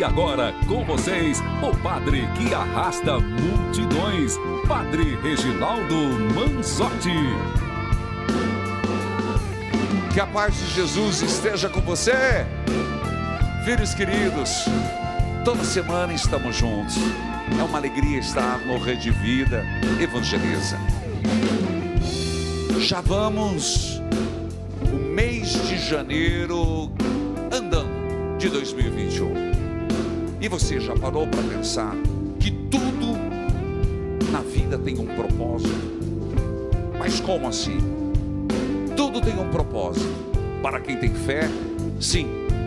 E agora, com vocês, o padre que arrasta multidões, Padre Reginaldo Manzotti. Que a paz de Jesus esteja com você. Filhos queridos, toda semana estamos juntos. É uma alegria estar no Rede Vida Evangeliza. Já vamos o mês de janeiro andando de 2021. E você já parou para pensar que tudo na vida tem um propósito? Mas como assim? Tudo tem um propósito. Para quem tem fé, sim.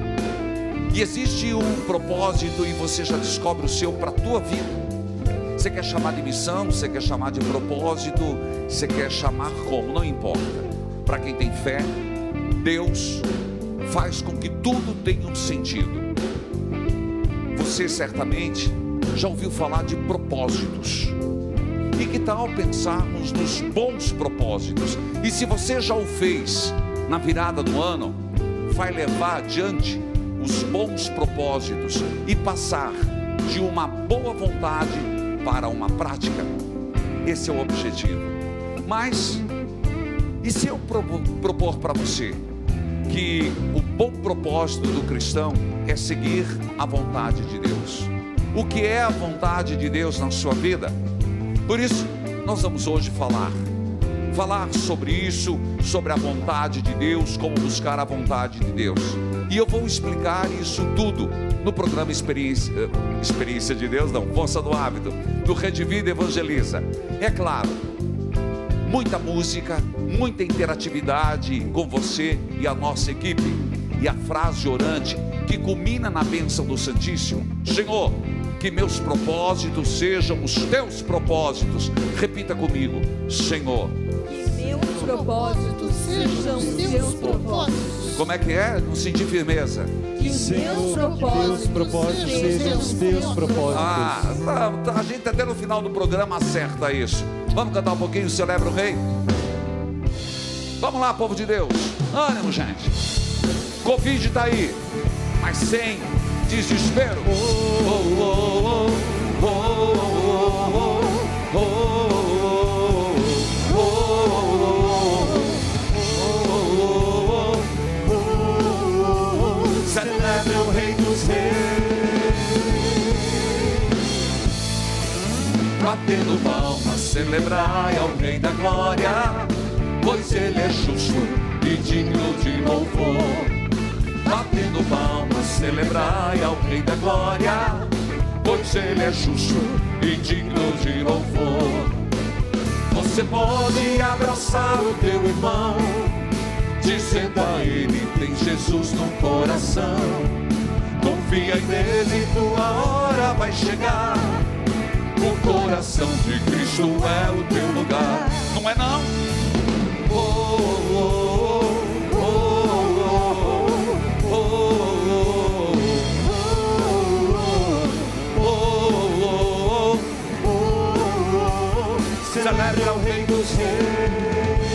E existe um propósito e você já descobre o seu para a tua vida. Você quer chamar de missão, você quer chamar de propósito, você quer chamar como, não importa. Para quem tem fé, Deus faz com que tudo tenha um sentido. Você certamente já ouviu falar de propósitos. E que tal pensarmos nos bons propósitos? E se você já o fez na virada do ano, vai levar adiante os bons propósitos e passar de uma boa vontade para uma prática. Esse é o objetivo. Mas e se eu propor para você que o bom propósito do cristão é seguir a vontade de Deus? O que é a vontade de Deus na sua vida? Por isso, nós vamos hoje falar sobre isso, sobre a vontade de Deus, como buscar a vontade de Deus. E eu vou explicar isso tudo no programa Experiência de Deus, não, Força do Hábito, do Rede Vida Evangeliza. É claro, muita música, muita interatividade com você e a nossa equipe. E a frase orante que culmina na bênção do Santíssimo: Senhor, que meus propósitos sejam os teus propósitos. Repita comigo: Senhor, que meus propósitos sejam os teus propósitos. Como é que é? Não senti firmeza. Que meus propósitos sejam os teus propósitos. A gente até no final do programa acerta isso. Vamos cantar um pouquinho, Celebra o Rei? Vamos lá, povo de Deus. Ânimo, gente. Covid está aí, mas sem desespero. Celebre o Rei dos Reis. Batendo palmas, celebrai ao Rei da Glória, pois Ele é justo e digno de louvor. Batendo palmas, celebrai ao Rei da Glória, pois Ele é justo e digno de louvor. Você pode abraçar o teu irmão, dizendo a ele: tem Jesus no coração. Confia nele, tua hora vai chegar. O coração de Cristo é o teu lugar. Não é não? Celebre ao Rei dos Reis.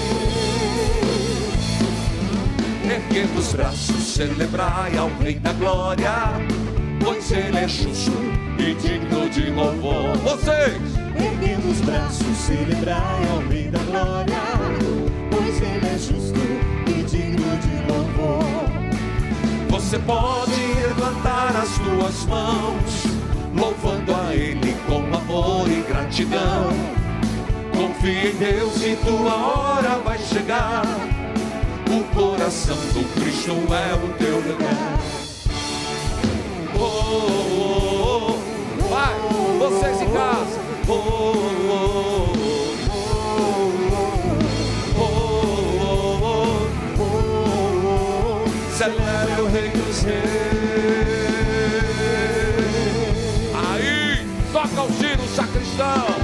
Erguendo os braços, celebrai ao Rei da Glória, pois Ele é justo e digno de louvor. Vocês! Erguendo os braços, celebrai ao Rei da Glória, pois Ele é justo e digno de louvor. Você pode levantar as tuas mãos, louvando a Ele com amor e gratidão. Confia em Deus e tua hora vai chegar. O coração do Cristo é o teu lugar. Vai, vocês em casa. Celebre o Rei dos Reis. Aí, toca o sino, sacristão.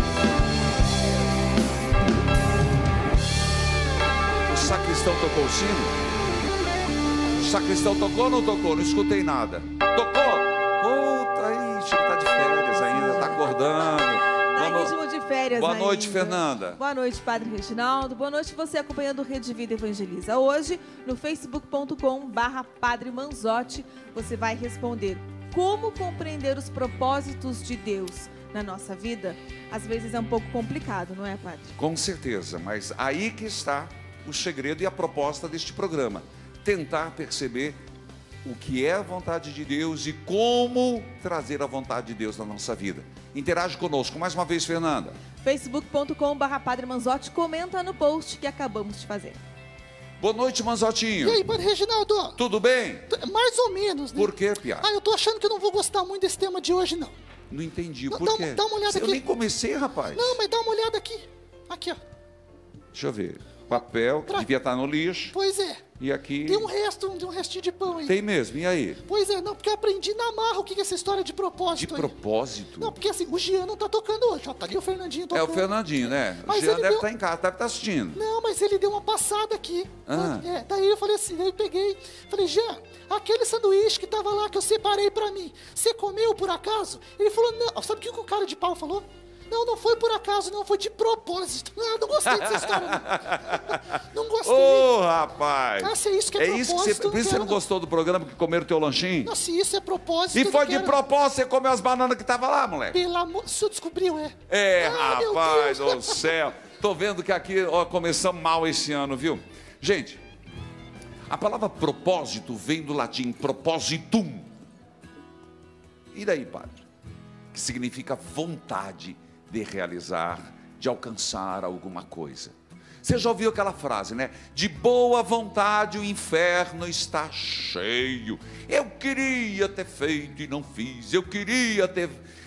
O sacristão tocou o sino? O sacristão tocou ou não tocou? Não escutei nada. Tocou? Puta, ixi, ele tá de férias ainda, tá acordando. Tá em ritmo de férias. Boa ainda. noite, Fernanda. Boa noite, Padre Reginaldo. Boa noite você acompanhando o Rede Vida Evangeliza. Hoje, no facebook.com/Padre Manzotti, você vai responder: como compreender os propósitos de Deus na nossa vida, às vezes é um pouco complicado, não é, padre? Com certeza, mas aí que está o segredo e a proposta deste programa. Tentar perceber o que é a vontade de Deus e como trazer a vontade de Deus na nossa vida. Interage conosco. Mais uma vez, Fernanda. facebook.com/Padre Manzotti, comenta no post que acabamos de fazer. Boa noite, Manzotinho. E aí, Padre Reginaldo? Tudo bem? Mais ou menos, né? Por quê, Pia? Eu tô achando que eu não vou gostar muito desse tema de hoje, não. Não entendi, Não, por quê? dá uma olhada Eu aqui. nem comecei, rapaz. Não, mas dá uma olhada aqui. Aqui, ó. Deixa eu ver. Papel, que devia estar no lixo. Pois é. E aqui... Tem um restinho de pão aí. Tem mesmo, e aí? Pois é, não, porque eu aprendi na marra o que é essa história de De propósito aí. propósito? Não, porque assim, o Jean não tá tocando hoje, ó. Tá ali o Fernandinho É tocando. o Fernandinho, né? O Mas Jean ele deve deu- estar em casa, deve estar assistindo. Não, mas ele deu uma passada aqui. Ah. Daí eu falei assim, daí eu peguei, falei, Jean, aquele sanduíche que tava lá, que eu separei pra mim, você comeu por acaso? Ele falou, não, sabe o que o cara de pau falou? Não, não foi por acaso, não, foi de propósito. Não gostei dessa história, não. Não gostei. Ô, rapaz! Se é isso que é isso que propósito, por isso você não gostou do programa que comeram o teu lanchinho? Não, se isso é propósito, E eu foi não de quero. propósito, você comeu as bananas que tava lá, moleque? Pelo amor, o senhor descobriu, é? Meu Deus. do céu. Tô vendo que aqui, ó, começamos mal esse ano, viu? Gente, a palavra propósito vem do latim propositum. E daí, padre? Que significa vontade de realizar, de alcançar alguma coisa. Você já ouviu aquela frase, né? De boa vontade o inferno está cheio. Eu queria ter feito e não fiz. Eu queria ter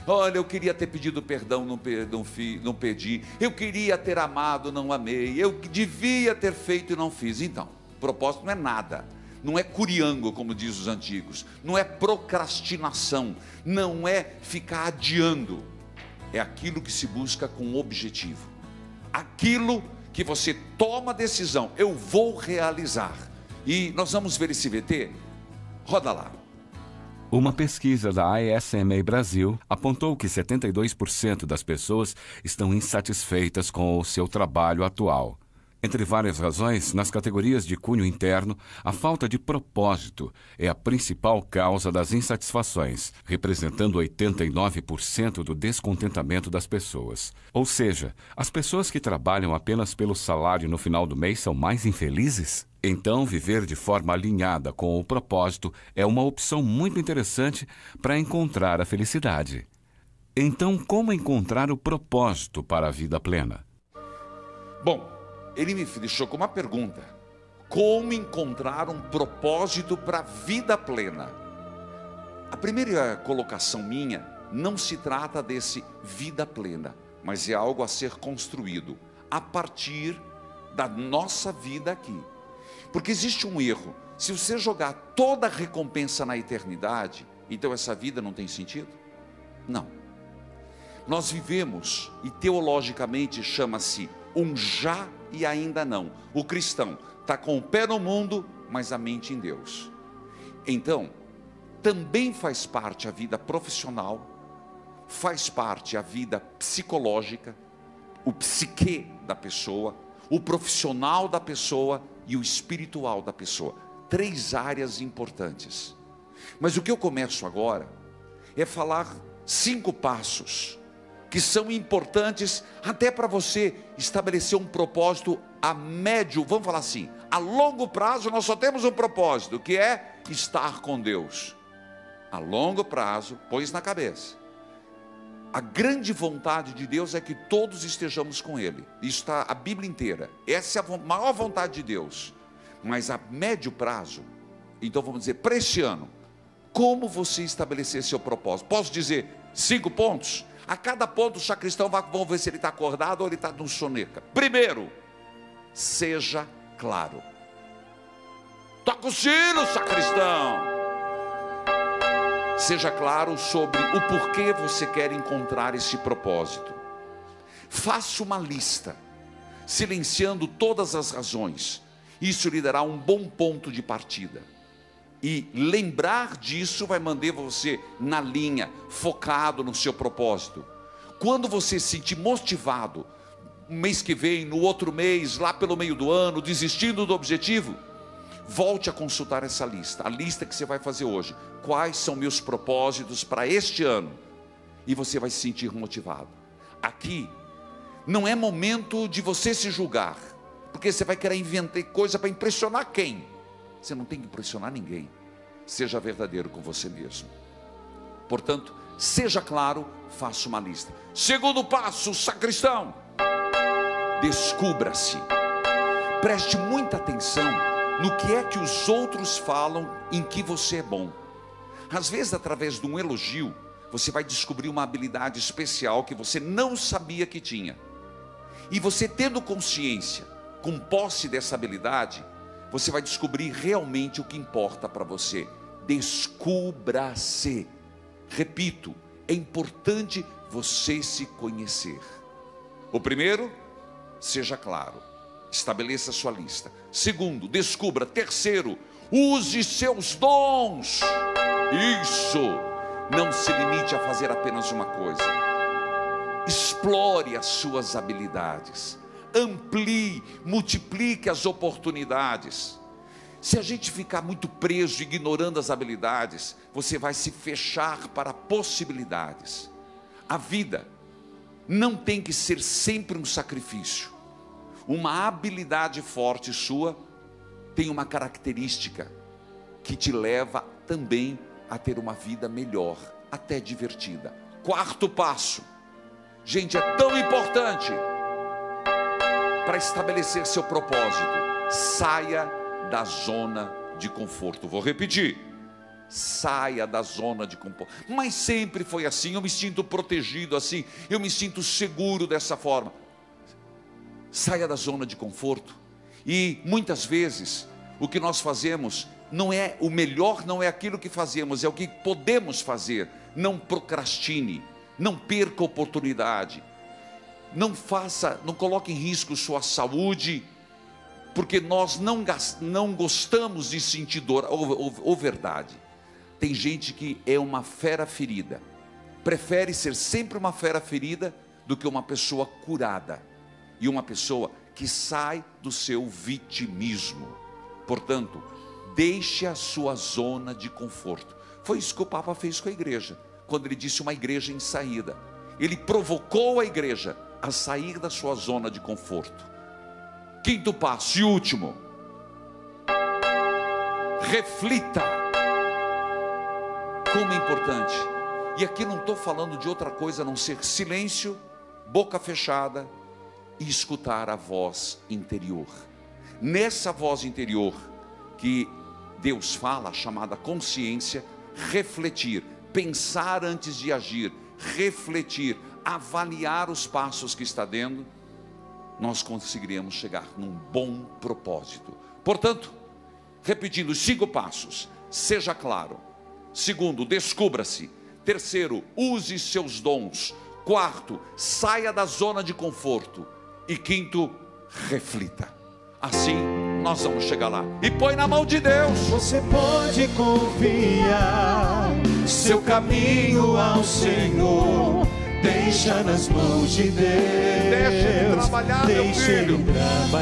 pedido perdão, não pedi. Eu queria ter amado, não amei. Eu devia ter feito e não fiz. Então, propósito não é nada. Não é curiango, como diz os antigos. Não é procrastinação. Não é ficar adiando. É aquilo que se busca com objetivo. Aquilo que você toma a decisão, eu vou realizar. E nós vamos ver esse VT? Roda lá. Uma pesquisa da ASMA Brasil apontou que 72% das pessoas estão insatisfeitas com o seu trabalho atual. Entre várias razões, nas categorias de cunho interno, a falta de propósito é a principal causa das insatisfações, representando 89% do descontentamento das pessoas. Ou seja, as pessoas que trabalham apenas pelo salário no final do mês são mais infelizes? Então, viver de forma alinhada com o propósito é uma opção muito interessante para encontrar a felicidade. Então, como encontrar o propósito para a vida plena? Bom, ele me deixou com uma pergunta: como encontrar um propósito para a vida plena? A primeira colocação minha não se trata desse vida plena, mas é algo a ser construído a partir da nossa vida aqui. Porque existe um erro: se você jogar toda a recompensa na eternidade, então essa vida não tem sentido? Não. Nós vivemos, e teologicamente chama-se um já e ainda não. O cristão está com o pé no mundo, mas a mente em Deus. Então, também faz parte a vida profissional, faz parte a vida psicológica, o psique da pessoa, o profissional da pessoa e o espiritual da pessoa. 3 áreas importantes. Mas o que eu começo agora é falar 5 passos que são importantes até para você estabelecer um propósito a médio, vamos falar assim, a longo prazo. Nós só temos um propósito, que é estar com Deus. A longo prazo, põe isso na cabeça. A grande vontade de Deus é que todos estejamos com Ele. Isso está a Bíblia inteira. Essa é a maior vontade de Deus. Mas a médio prazo, então vamos dizer, para este ano, como você estabelecer seu propósito? Posso dizer 5 pontos? A cada ponto, o sacristão vão ver se ele está acordado ou ele está no soneca. Primeiro, seja claro. Toca o sino, sacristão. Seja claro sobre o porquê você quer encontrar esse propósito. Faça uma lista, silenciando todas as razões. Isso lhe dará um bom ponto de partida. E lembrar disso vai manter você na linha, focado no seu propósito. Quando você se sentir motivado, um mês que vem, no outro mês, lá pelo meio do ano, desistindo do objetivo, volte a consultar essa lista, a lista que você vai fazer hoje. Quais são meus propósitos para este ano? E você vai se sentir motivado. Aqui não é momento de você se julgar, porque você vai querer inventar coisa para impressionar quem? Você não tem que impressionar ninguém. Seja verdadeiro com você mesmo. Portanto, seja claro, faça uma lista. Segundo passo, sacristão: descubra-se. Preste muita atenção no que é que os outros falam em que você é bom. Às vezes, através de um elogio, você vai descobrir uma habilidade especial que você não sabia que tinha. E você tendo consciência, com posse dessa habilidade, você vai descobrir realmente o que importa para você. Descubra-se. Repito, é importante você se conhecer. O primeiro, seja claro, estabeleça a sua lista. Segundo, descubra. Terceiro, use seus dons. Isso, não se limite a fazer apenas uma coisa. Explore as suas habilidades, amplie, multiplique as oportunidades. Se a gente ficar muito preso, ignorando as habilidades, você vai se fechar para possibilidades. A vida não tem que ser sempre um sacrifício. Uma habilidade forte sua tem uma característica que te leva também a ter uma vida melhor, até divertida. Quarto passo, gente, é tão importante para estabelecer seu propósito: saia da zona de conforto. Vou repetir: saia da zona de conforto. Mas sempre foi assim, eu me sinto protegido assim, eu me sinto seguro dessa forma. Saia da zona de conforto. E muitas vezes o que nós fazemos não é o melhor, não é aquilo que fazemos, é o que podemos fazer. Não procrastine, não perca a oportunidade, não coloque em risco sua saúde, porque nós não gostamos de sentir dor. Ou verdade, tem gente que é uma fera ferida, prefere ser sempre uma fera ferida do que uma pessoa curada, e uma pessoa que sai do seu vitimismo. Portanto, deixe a sua zona de conforto. Foi isso que o Papa fez com a igreja, quando ele disse uma igreja em saída. Ele provocou a igreja a sair da sua zona de conforto. Quinto passo e último: reflita. Como é importante. E aqui não estou falando de outra coisa a não ser silêncio, boca fechada e escutar a voz interior. Nessa voz interior que Deus fala, chamada consciência, refletir, pensar antes de agir, refletir, avaliar os passos que está dando, nós conseguiremos chegar num bom propósito. Portanto, repetindo os 5 passos: seja claro. Segundo, descubra-se. Terceiro, use seus dons. Quarto, saia da zona de conforto. E quinto, reflita. Assim nós vamos chegar lá. E põe na mão de Deus. Você pode confiar seu caminho ao Senhor. Deixa nas mãos de Deus. Deixa Ele trabalhar, meu filho. Ele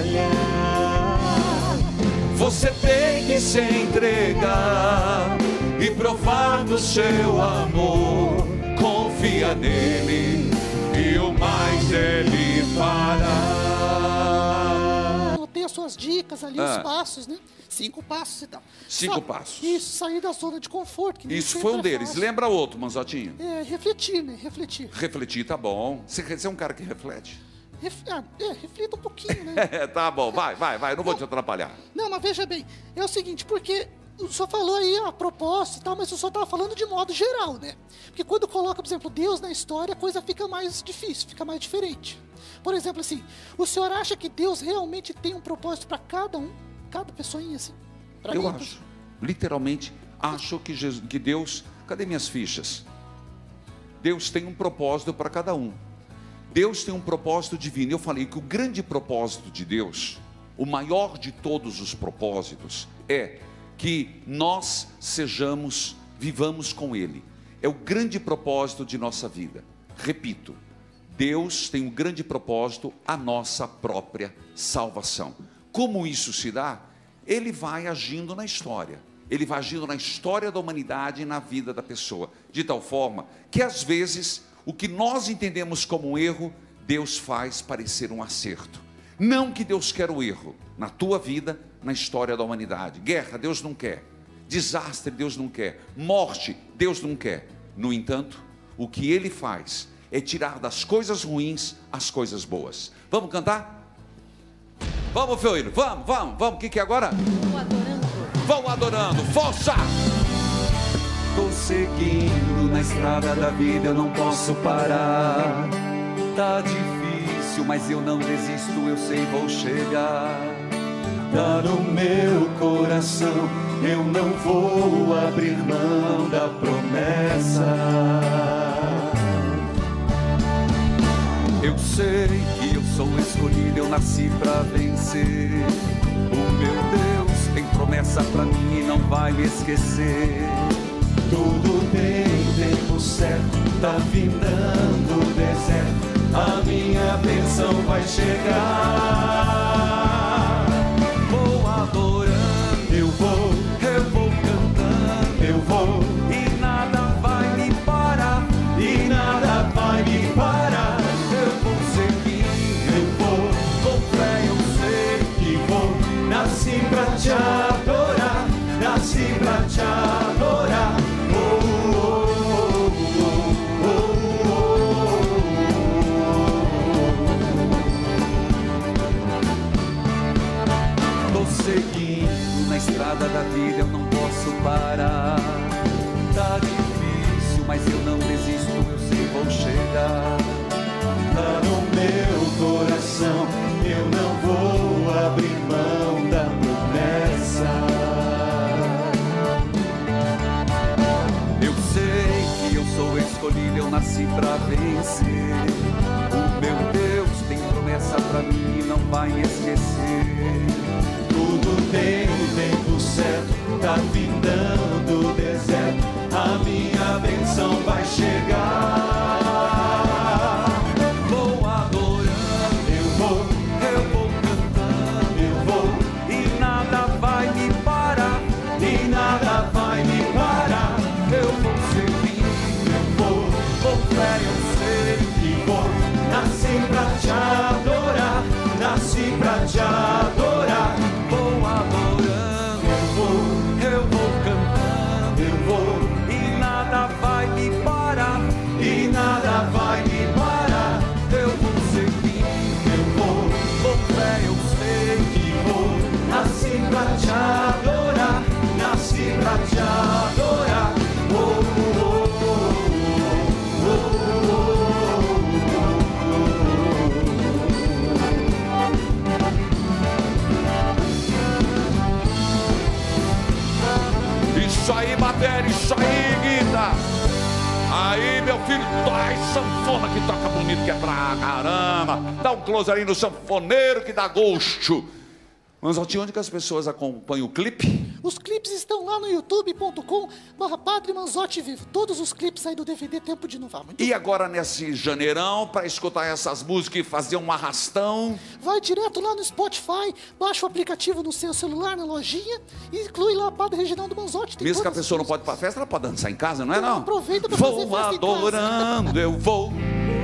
trabalhar. Você tem que se entregar e provar do seu amor. Confia nele e o mais Ele fará. Tem as suas dicas ali, os passos, né? 5 passos e tal. 5 passos. Isso, sair da zona de conforto. Que nem Isso sempre foi um é deles. fácil. Lembra outro, Manzotinho? Refletir, né? Refletir. Refletir, tá bom. Você é um cara que reflete? Reflita um pouquinho, né? Tá bom, vai, não vou te atrapalhar. Não, mas veja bem, é o seguinte, porque o senhor falou aí a propósito e tal, mas o senhor estava falando de modo geral, né? Porque quando coloca, por exemplo, Deus na história, a coisa fica mais difícil, fica mais diferente. Por exemplo, assim, o senhor acha que Deus realmente tem um propósito para cada um, cada pessoinha, assim? Eu acho, literalmente, acho que Deus... Cadê minhas fichas? Deus tem um propósito para cada um. Deus tem um propósito divino. Eu falei que o grande propósito de Deus, o maior de todos os propósitos, é que nós vivamos com Ele. É o grande propósito de nossa vida. Repito, Deus tem um grande propósito, a nossa própria salvação. Como isso se dá? ele vai agindo na história. Ele vai agindo na história da humanidade e na vida da pessoa, de tal forma que às vezes o que nós entendemos como um erro, Deus faz parecer um acerto. Não que Deus quer o erro na tua vida, na história da humanidade. Guerra, Deus não quer. Desastre, Deus não quer. Morte, Deus não quer. No entanto, o que Ele faz é tirar das coisas ruins as coisas boas. Vamos cantar? Vamos, filho, vamos. O que é agora? Vou adorando. Vão adorando, força! Tô seguindo na estrada da vida, eu não posso parar. Tá difícil, mas eu não desisto, eu sei vou chegar. Tá no meu coração, eu não vou abrir mão da promessa. Eu sei que eu sou escolhido, eu nasci pra vencer. O meu Deus tem promessa pra mim e não vai me esquecer. Tudo tem tempo certo, tá findando o deserto. A minha bênção vai chegar. Vou adorando, eu vou cantando, eu vou. E nada vai me parar, e nada vai me parar. Eu vou seguir, eu vou, com fé eu sei que vou. Nasci pra te adorar, nasci pra te adorar. Tô seguindo na estrada da vida, eu não posso parar. Tá difícil, mas eu não desisto, eu sei vou chegar. Tá no meu coração, eu não vou abrir mão da promessa. Eu sei que eu sou escolhido, eu nasci pra vencer. O meu Deus tem promessa pra mim e não vai esquecer. Tudo tem o tempo certo, tá findando o deserto. A minha bênção vai chegar. Vou adorando, eu vou cantando, eu vou. E nada vai me parar, e nada vai me parar. Eu vou seguir, eu vou, com fé eu sei que vou. Nasci pra te adorar, nasci pra te adorar. Vou adorando, eu vou cantando, eu vou. E nada vai me parar, e nada vai me parar. Eu vou seguir, eu vou, com fé eu sei que vou. Nasci pra te adorar, nasci pra te adorar. Isso aí, bateria, isso aí, Guita. Aí, meu filho, traz sanfona que toca bonito, que é pra caramba. Dá um close ali no sanfoneiro que dá gosto. Manzotti, onde que as pessoas acompanham o clipe? Os clipes estão lá no youtube.com/Padre Manzotti Vivo. Todos os clipes aí do DVD Tempo de Inovar. E agora nesse janeirão, para escutar essas músicas e fazer um arrastão? Vai direto lá no Spotify, baixa o aplicativo no seu celular, na lojinha, e inclui lá Padre Reginaldo Manzotti. Tem Mesmo que a todas pessoa não as pode ir pra festa, ela pode dançar em casa, não é não? Aproveita pra fazer Vou festa em casa. adorando, eu vou.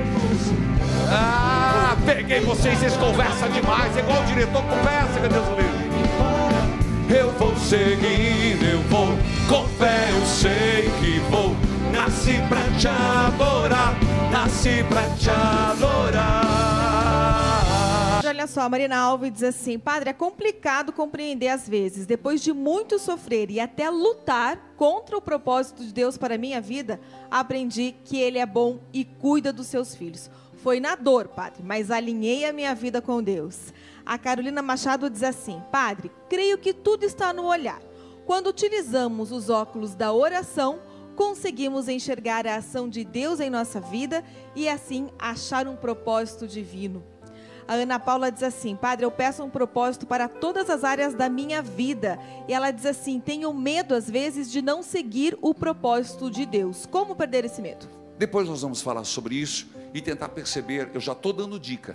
Ah, peguei vocês conversam demais, é igual o diretor conversa, meu Deus do céu. Eu vou seguindo, eu vou, com fé eu sei que vou. Nasci pra te adorar, nasci pra te adorar. Olha só, a Marina Alves diz assim: Padre, é complicado compreender às vezes. Depois de muito sofrer e até lutar contra o propósito de Deus para a minha vida, aprendi que Ele é bom e cuida dos seus filhos. Foi na dor, Padre, mas alinhei a minha vida com Deus. A Carolina Machado diz assim: Padre, creio que tudo está no olhar. Quando utilizamos os óculos da oração, conseguimos enxergar a ação de Deus em nossa vida e assim achar um propósito divino. A Ana Paula diz assim: Padre, eu peço um propósito para todas as áreas da minha vida. E ela diz assim: tenho medo às vezes de não seguir o propósito de Deus. Como perder esse medo? Depois nós vamos falar sobre isso e tentar perceber. Eu já estou dando dicas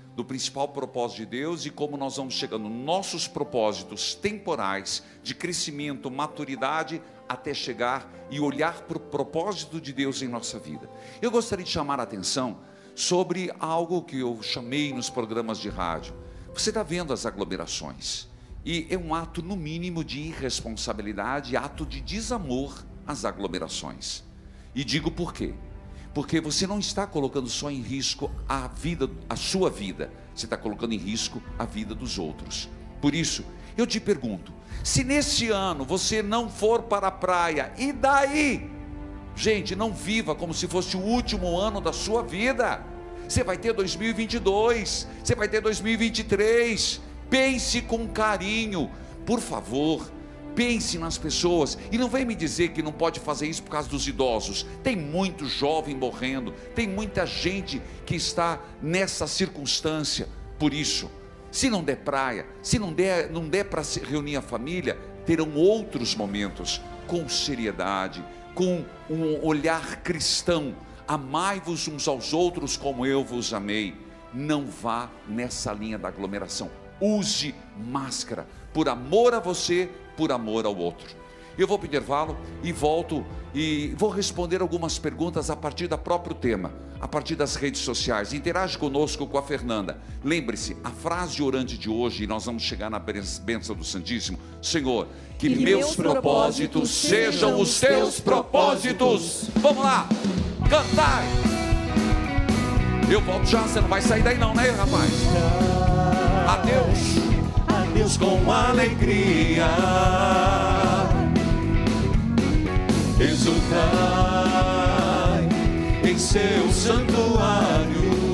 do principal propósito de Deus e como nós vamos chegando nos nossos propósitos temporais de crescimento, maturidade, até chegar e olhar para o propósito de Deus em nossa vida. Eu gostaria de chamar a atenção sobre algo que eu chamei nos programas de rádio. Você está vendo as aglomerações, e é um ato no mínimo de irresponsabilidade, ato de desamor às aglomerações. E digo por quê? Porque você não está colocando só em risco a sua vida, você está colocando em risco a vida dos outros. Por isso, eu te pergunto, se nesse ano você não for para a praia, e daí? Gente, não viva como se fosse o último ano da sua vida. Você vai ter 2022, você vai ter 2023, pense com carinho, por favor. Pense nas pessoas, e não vem me dizer que não pode fazer isso por causa dos idosos. Tem muito jovem morrendo, tem muita gente que está nessa circunstância. Por isso, se não der praia, se não der para reunir a família, terão outros momentos com seriedade, com um olhar cristão. Amai-vos uns aos outros como eu vos amei. Não vá nessa linha da aglomeração. Use máscara, por amor a você, por amor ao outro. Eu vou para o intervalo e volto e vou responder algumas perguntas a partir do próprio tema, a partir das redes sociais. Interage conosco com a Fernanda. Lembre-se, a frase orante de hoje, e nós vamos chegar na bênção do Santíssimo: Senhor, que meus propósitos sejam os teus propósitos. Vamos lá, cantai. Eu volto já, você não vai sair daí não, né, rapaz? Adeus. Adeus com alegria, exultai em seu santuário.